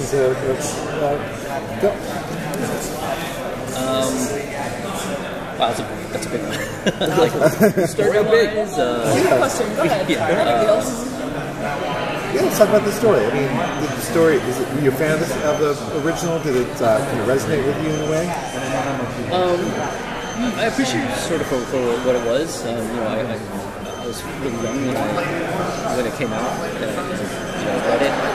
Go. Wow, that's a big one. Like, story-wise, Question. Go ahead. Yeah, let's talk about the story. I mean, the story, were you a fan of the original? Did it kind of resonate with you in a way? I appreciate it sort of for what it was. You know, I was really young when it came out. I read it.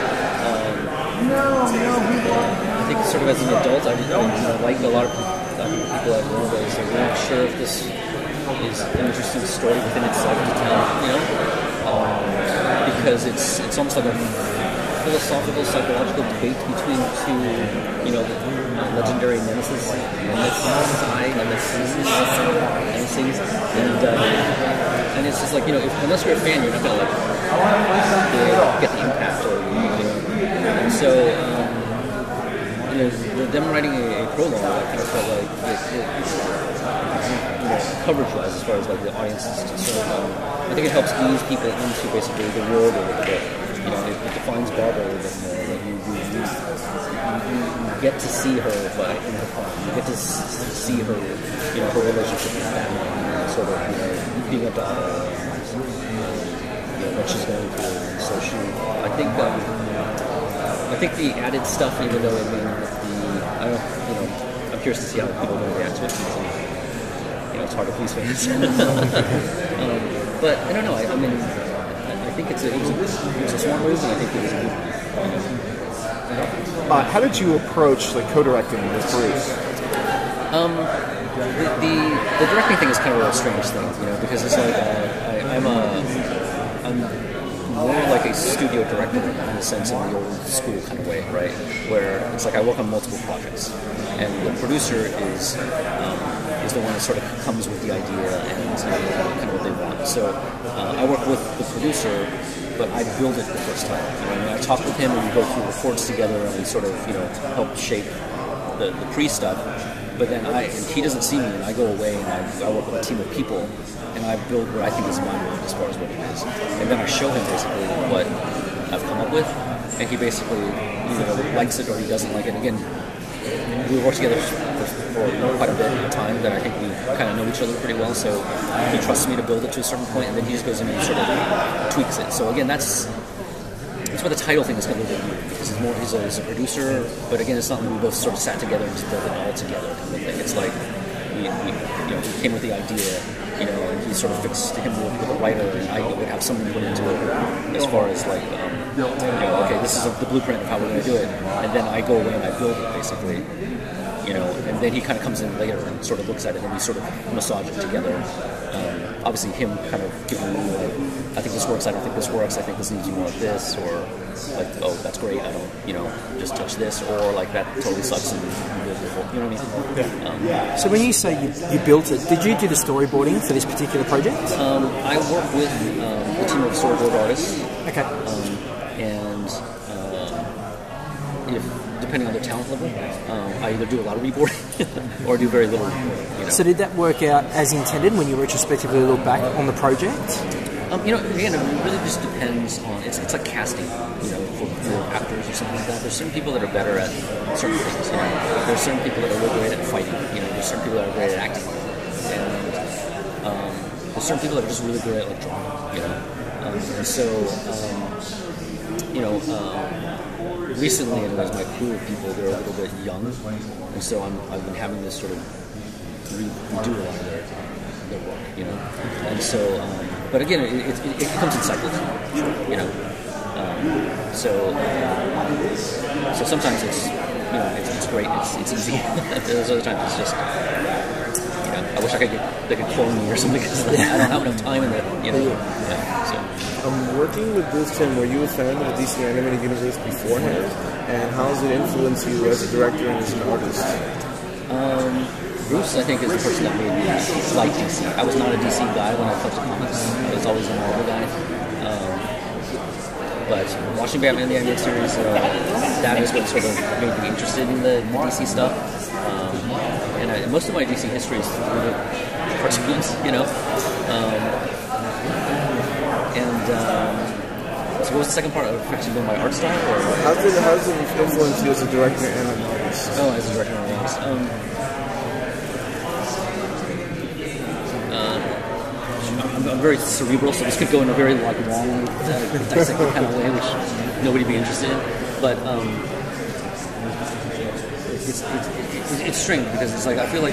I think sort of as an adult, I like a lot of people I've read it, so I'm not sure if this is an interesting story within itself to tell, you know, because it's almost like a philosophical, psychological debate between two, you know, legendary nemesis, and it's just like, you know, unless you're a fan, you're not gonna like get the impact, or you know, and so. You know, them writing a prologue, I kind of felt like you know, coverage-wise, as far as like the audience is concerned, I think it helps ease people into basically the world a little bit. You know, it defines Barbara a little bit more. Like you get to see her, but in her prime. You get to see her, you know, her relationship with family, you know, sort of, you know, being a daughter, you know, what she's going through. And so I think the added stuff, even though I'm curious to see how people are going to react to it. Because, you know, it's hard to please fans. But I don't know. I mean, I think it was a smart move, and I think it was a good. How did you approach like co-directing with Bruce? The directing thing is kind of a strange thing, you know, because it's like I'm more like a studio director in the sense of the old school kind of way, right? Where it's like I work on multiple projects, and the producer is the one that sort of comes with the idea and kind of what they want. So I work with the producer, but I build it the first time. You know, I mean, I talk with him, and we go through reports together, and we sort of, you know, help shape the pre-stuff. But then he doesn't see me, and I go away, and I work with a team of people, and I build what I think is my world as far as what it is. And then I show him basically what I've come up with, and he basically either likes it or he doesn't like it. Again, we work together for quite a bit of time that I think we kind of know each other pretty well, so he trusts me to build it to a certain point, and then he just goes in and sort of tweaks it. So again, that's why the title thing is kind of a little bit weird, because he's a producer, but again, it's not like we both sort of sat together and just built it all together kind of thing. It's like we came with the idea, you know, and he sort of fixed him with a writer, and I would have something put into it as far as like, you know, okay, this is the blueprint of how we're going to do it, and then I go away and I build it basically, you know, and then he kind of comes in later and sort of looks at it, and we sort of massage it together. Obviously, him kind of giving me like, I think this works, I don't think this works, I think this needs more of this, or like, oh, that's great, I don't, you know, just touch this, or like, that totally sucks, and you know what I mean? Yeah. So when you say you built it, did you do the storyboarding for this particular project? I work with a team of storyboard artists. Okay. Depending on their talent level, I either do a lot of reboarding or do very little. You know. So did that work out as intended when you retrospectively look back on the project? You know, again, it really just depends on, it's like casting, you know, for actors or something like that. There's certain people that are better at certain things, you know. There's certain people that are really great at fighting, you know. There's certain people that are great at acting, and there's certain people that are just really good at like drawing, you know. And so, you know, recently it was my crew of people, they're a little bit young, and so I've been having this sort of redo a lot of their work, you know. And so, but again, it comes in cycles, you know. So sometimes it's, you know, it's great, it's easy. There's other times it's just, you know, I wish they could clone me or something, because I don't have enough time in the, you know. Yeah, so. Working with Bruce Timm, were you a fan of the DC Animated Universe beforehand? And how has it influenced you as a director and as an artist? Bruce, I think, is the person that made me like DC. I was not a DC guy when I touched comics. I was always a Marvel guy. But watching Batman the Animated Series, that is what sort of made me interested in the DC stuff. And most of my DC history is through the cartoons, you know. So what was the second part? Affecting my art style, or How does it influence you as a director and an artist? oh, as a director and artist? I'm very cerebral, so this could go in a very like long, dissected kind of way, which nobody would be interested in. But it's strange because it's like I feel like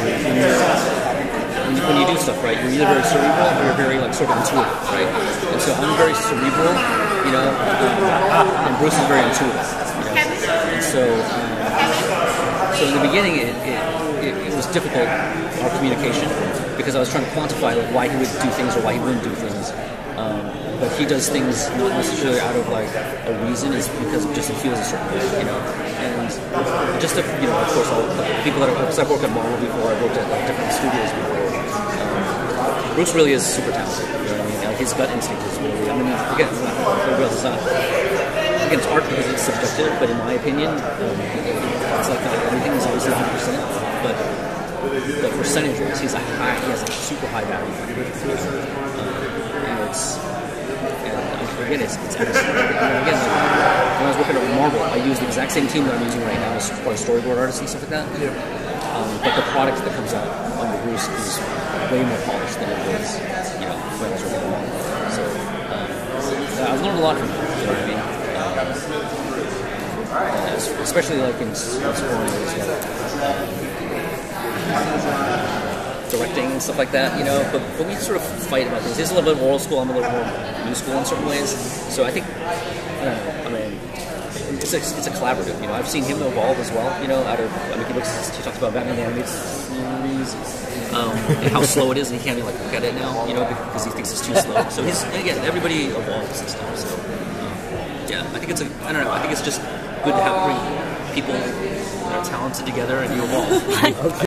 when you do stuff right, you're either very cerebral or you're very like sort of intuitive, right? And so I'm very cerebral, and Bruce is very intuitive, And so in the beginning, it was difficult, our communication, because I was trying to quantify like why he would do things or why he wouldn't do things. But he does things not necessarily out of like a reason, it's because just it feels a certain way, And just to, of course, all the people that because I've worked at Marvel before, I've worked at like different studios before. Bruce really is super talented. You know what I mean? Like, his gut instinct is really. I mean, again, it's not. Again, it's art because it's subjective, but in my opinion, it's like everything is obviously 100%, but percentage-wise, he has a super high value. Again, it's again, like, when I was working at Marvel, I used the exact same team that I'm using right now as far as storyboard artists and stuff like that. Yeah. But the product that comes out under Bruce is way more polished than it was, when I was working at Marvel. So I've learned a lot from him. You know what I mean? Especially like in exploring directing and stuff like that, but we sort of fight about things. He's a little bit more old school, I'm a little more new school in certain ways. So I think, it's a collaborative, I've seen him evolve as well, he talks about Batman the Animated Series, and how slow it is, and he can't even look at it now, because he thinks it's too slow. So everybody evolves and stuff, so, I think I think it's just good to have bring people that are talented together and you evolve.